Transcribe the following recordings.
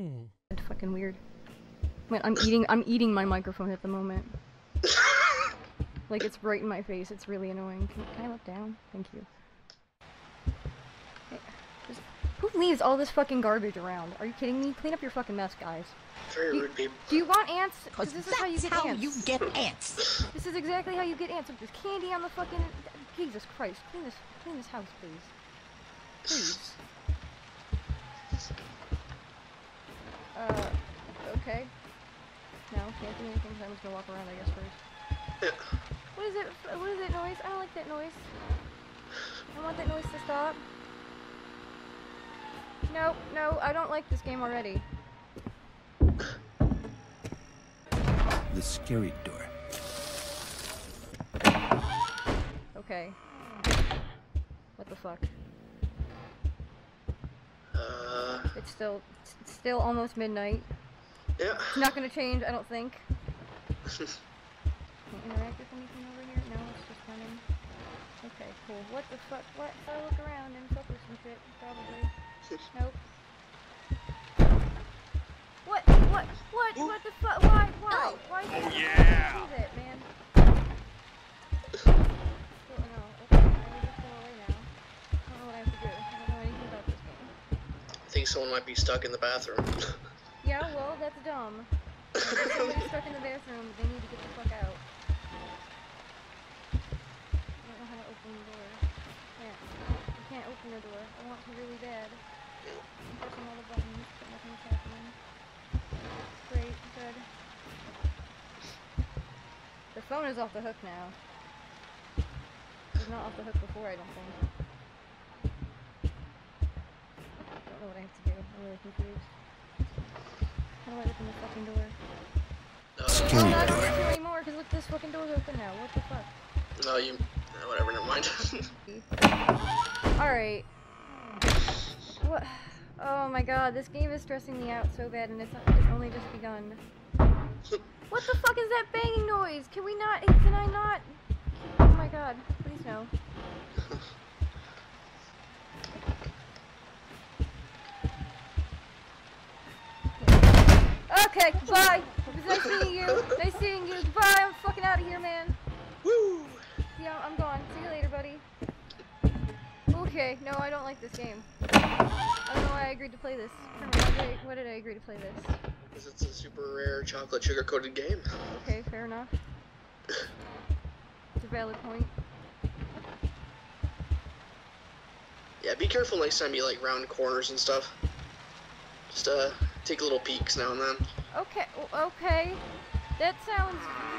It's fucking weird. Wait, I'm eating my microphone at the moment. Like it's right in my face. It's really annoying. Can I look down? Thank you. Hey, who leaves all this fucking garbage around? Are you kidding me? Clean up your fucking mess, guys. Very rude, people. Do you want ants? Because this is how you get ants. you get ants. This is exactly how you get ants. Look, there's candy on the fucking. Jesus Christ! Clean this house, please. Please. Okay. No, can't do anything. So I'm just gonna walk around, I guess, first. Yeah. What is it? What is that noise? I don't like that noise. I want that noise to stop. No, no, I don't like this game already. The scary door. Okay. What the fuck? It's still almost midnight. Yeah. It's not gonna change, I don't think. Can't interact with anything over here? No, it's just running. Okay, cool. What the fuck? What? If I look around and fuck with some shit, probably. Nope. What? What? What? Ooh. What the fuck? Why? Why? Oh. Why did you do that, man? Oh, no. Okay, I need to go away now. I don't know what I have to do. I don't know anything about this game. I think someone might be stuck in the bathroom. Yeah, well, that's dumb. If somebody's stuck in the bathroom, they need to get the fuck out. I don't know how to open the door. I can't open the door. I want to really bad. I'm pressing all the buttons, but nothing's happening. Great, good. The phone is off the hook now. It was not off the hook before, I don't think. I don't know what I have to do. I'm really confused. How do I open the fucking door? Scary I'm not door. going to anymore, because look, this fucking door's open now. What the fuck? No, you... whatever, never mind. Alright. What? Oh my god, this game is stressing me out so bad, and it's only just begun. What the fuck is that banging noise? Can we not? Can I not? Oh my god, please no. Okay, bye! It was nice seeing you. Nice seeing you. Bye, I'm fucking out of here, man. Woo! Yeah, I'm gone. See you later, buddy. Okay, no, I don't like this game. I don't know why I agreed to play this. Why did I agree to play this? Because it's a super rare chocolate sugar-coated game. Okay, fair enough. It's a valid point. Yeah, be careful next time you, like, round corners and stuff. Just, take little peeks now and then. Okay, okay. That sounds...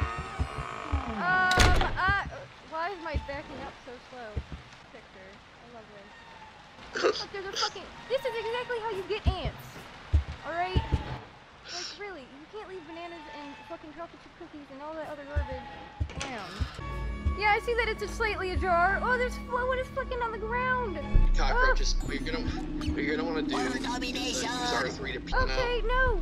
why is my backing up so slow? Picture. I love this. Look, there's a fucking... This is exactly how you get ants. Alright? Like, really, you can't leave bananas and fucking chocolate chip cookies and all that other garbage around. Yeah, I see that it's slightly ajar. Oh, there's... What is fucking on the ground? Cockroaches. What you're gonna want to do is use R3 to pee them Okay, out. no.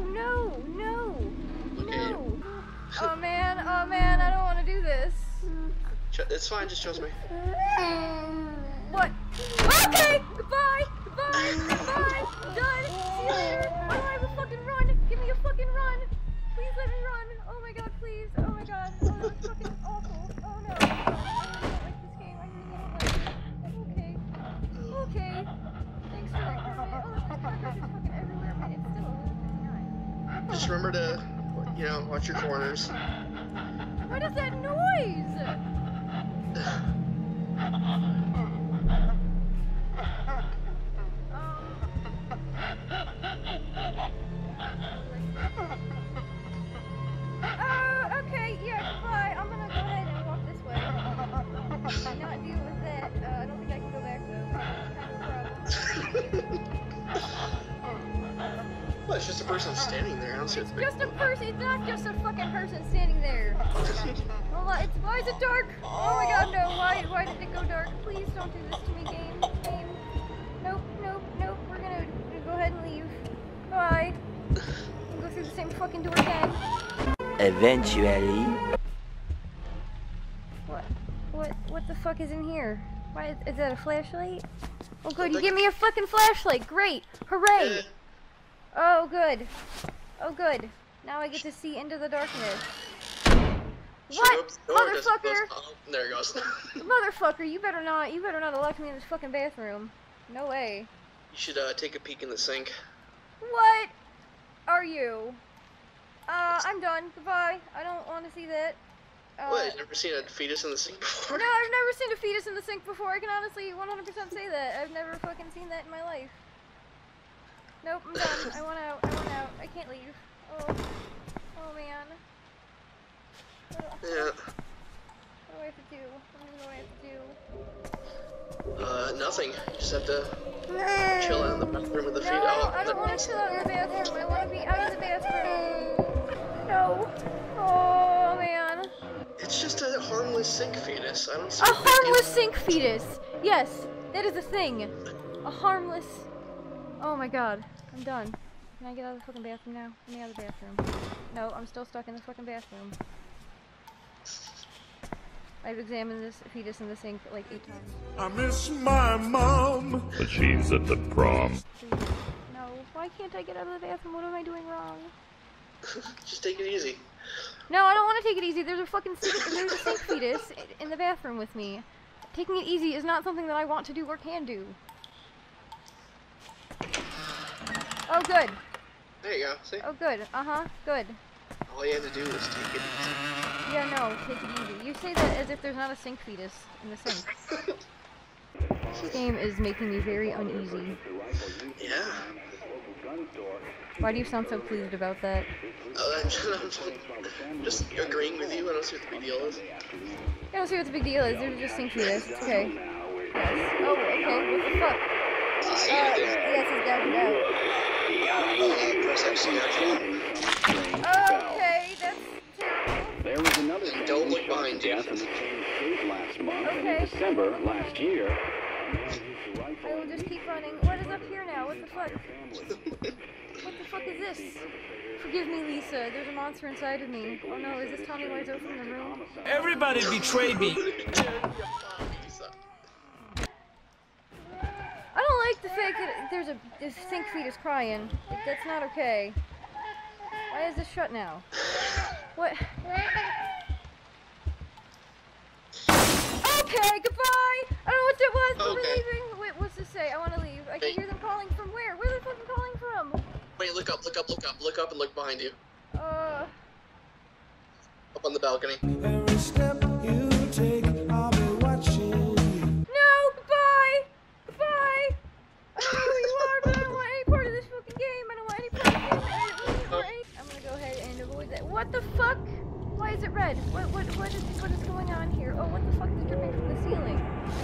Oh man, I don't want to do this. It's fine, just trust me. What? Okay! Goodbye! Goodbye! Goodbye! Done! See you later! Why do I have a fucking run? Give me a fucking run! Please let me run! Oh my god, please! Oh my god! Oh, that was fucking awful! Oh no! I don't like this game. I really don't like it. Okay. Okay. Thanks for that comment. Oh, there's fucking everywhere, man. It's still 11:59. Just remember to, you know, watch your corners. What is that noise? Okay, yeah, goodbye. I'm gonna go ahead and walk this way. Not deal with that. I don't think I can go back though. It's kind of a problem. Well, it's just a person standing there. I don't see It's a big just a deal. person. It's not just a fucking person standing there. Why is it dark? Oh my god, no. Why did it go dark? Please don't do this to me, game. Nope. We're gonna go ahead and leave. Bye. We'll go through the same fucking door again. Eventually. What the fuck is in here? Why is that a flashlight? Oh good, you give me a fucking flashlight. Great. Hooray. Oh, good. Oh, good. Now I get to see into the darkness. What? Motherfucker! Oh, there it goes. Motherfucker, you better not have locked me in this fucking bathroom. No way. You should take a peek in the sink. What are you? I'm done. Goodbye. I don't want to see that. What? You've never seen a fetus in the sink before? No, I've never seen a fetus in the sink before. I can honestly 100% say that. I've never fucking seen that in my life. Nope, I'm done. I want out. I want out. I can't leave. Oh. Oh, man. Yeah. What do I have to do? What do I have to do? Nothing. You just have to chill out in the bathroom with the feet. No, I don't want to chill out in the bathroom. I want to be out of the bathroom. No. Oh, man. It's just a harmless sink fetus. I don't see A harmless sink fetus. Yes, that is a thing. A harmless. Oh my god. I'm done. Can I get out of the fucking bathroom now? Get me out of the bathroom. No, I'm still stuck in the fucking bathroom. I've examined this fetus in the sink like 8 times. I miss my mom. But she's at the prom. Please. No. Why can't I get out of the bathroom? What am I doing wrong? Just take it easy. No, I don't want to take it easy. There's a fucking there's a sink fetus in the bathroom with me. Taking it easy is not something that I want to do or can do. Oh, good. There you go. See? Oh, good. Good. All you have to do is take it easy. Yeah, no, take it easy. You say that as if there's not a sink fetus in the sink. This game is making me very uneasy. Yeah. Why do you sound so pleased about that? I'm just agreeing with you. I don't see what the big deal is. I don't see what the big deal is. There's just sink fetus. It's okay. Yes. Oh, okay. What the fuck? Yes, it's down now. Press actually Okay, that's terrible. There was another And don't look behind you. death in the Kane State last month Okay. in December last year. I will just keep running. What is up here now? What the fuck? What the fuck is this? Forgive me, Lisa. There's a monster inside of me. Oh no, is this Tommy Wiseau from The Room? Everybody betrayed me. I don't like the fact that there's this sink fetus crying. That's not okay. Why is this shut now? What? Okay, goodbye! I don't know what that was, but we're leaving. Wait, what's this say? I want to leave. I can hear them calling from where? Where are they fucking calling from? Wait, look up, look up, look up, look up and look behind you. Up on the balcony. Every step you take, I'll be watching you. No, goodbye! Goodbye! I don't know who you are, but I don't want any part of this fucking game. I don't want any part of the game. I'm gonna go ahead and avoid that. What the fuck? Why is it red? What is going on here? Oh, what the fuck is dripping from the ceiling?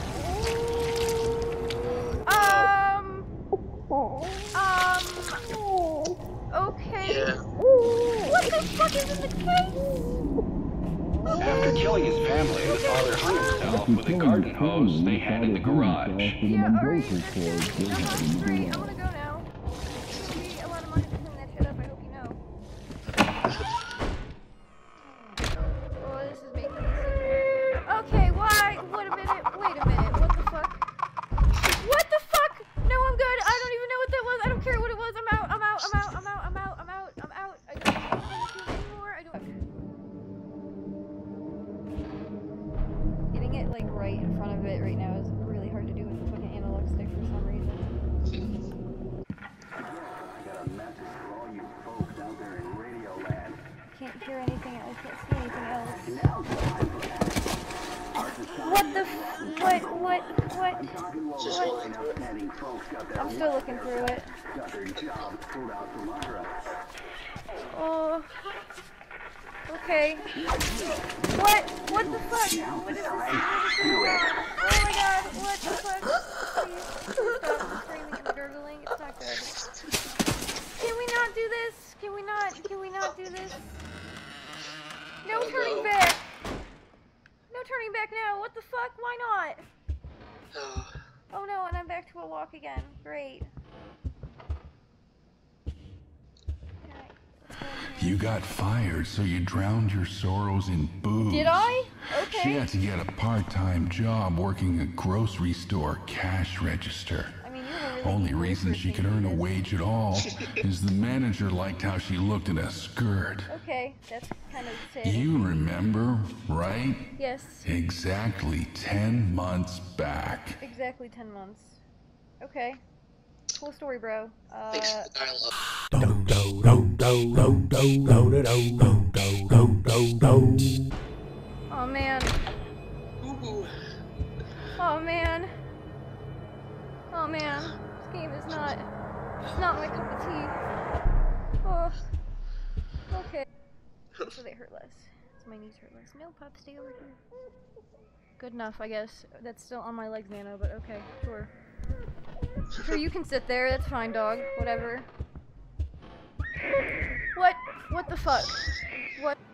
Okay. Yeah. What the fuck is in the case? After killing his family, the father hung himself with a garden hose they had in the garage. Yeah, alright, that's great. I wanna go now. It'll be a lot of money to clean that shit up, I hope you know. Oh, this is making me sick. Okay, why? Wait a minute, what the fuck? What the fuck? No, I'm good. I don't even know what that was. I don't care what it was. I'm out. I don't want to do it anymore. I don't. Getting it like right in front of it right now is really hard to do with the fucking analog stick for some reason. Can't hear anything else. Can't see anything else. What the what? Just hold into it. I'm still looking through it. Oh. Okay. What? What the fuck? What is this? Oh my god, what the fuck? Please stop the screaming and the gurgling. It's not good. Can we not do this? Can we not do this? No turning back! No turning back now! What the fuck? Why not? Oh no, and I'm back to a walk again. Great. You got fired, so you drowned your sorrows in booze. Did I? She Okay. had to get a part-time job working a grocery store cash register. I mean, you have a Only reason she could earn a wage at all is the manager liked how she looked in a skirt. Okay, that's kind of sad. You remember, right? Yes, Exactly 10 months back. exactly 10 months. Okay. Cool story, bro. Thanks for the dialogue. Oh man. Ooh. Oh man. Oh man. This game is not. It's not my cup of tea. Oh. Okay. So they hurt less. So my knees hurt less. No, Pop, stay over here. Good enough, I guess. That's still on my legs, Nano, but okay, sure. Sure, you can sit there. That's fine, dog. Whatever. What? What the fuck? What?